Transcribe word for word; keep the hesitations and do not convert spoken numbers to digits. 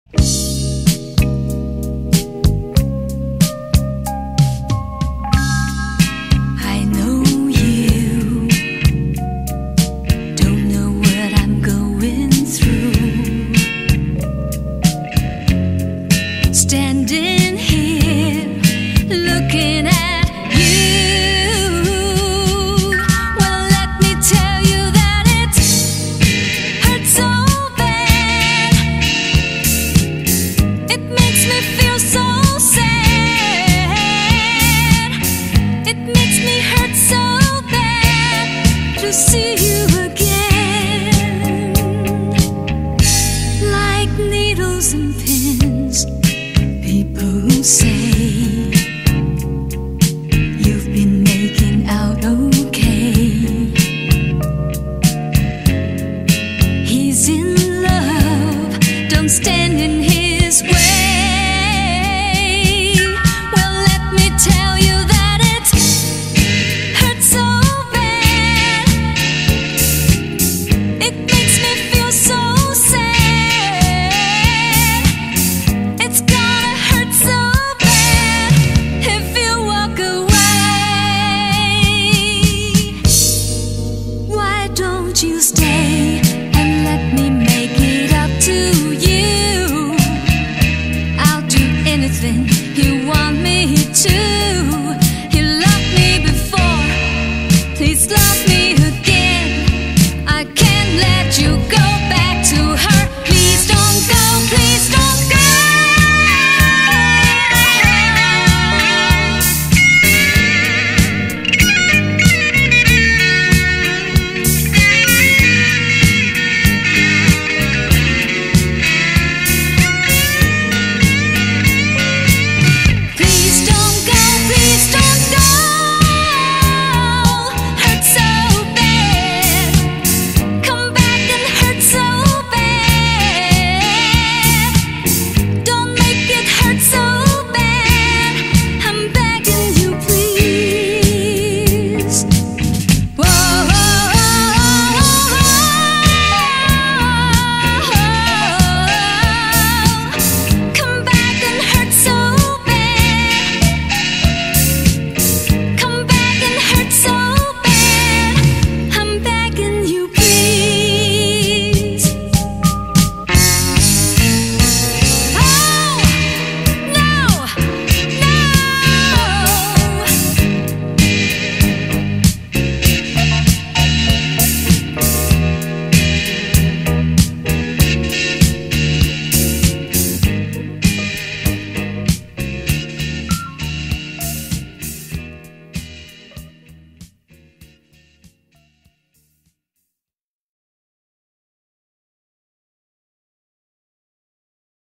Standing here, looking at you. Well, let me tell you that it hurts so bad. It makes me feel so sad. It makes me hurt so bad to see you again. Like needles and pins, people who say you've been making out okay. He's in love, don't stand in here.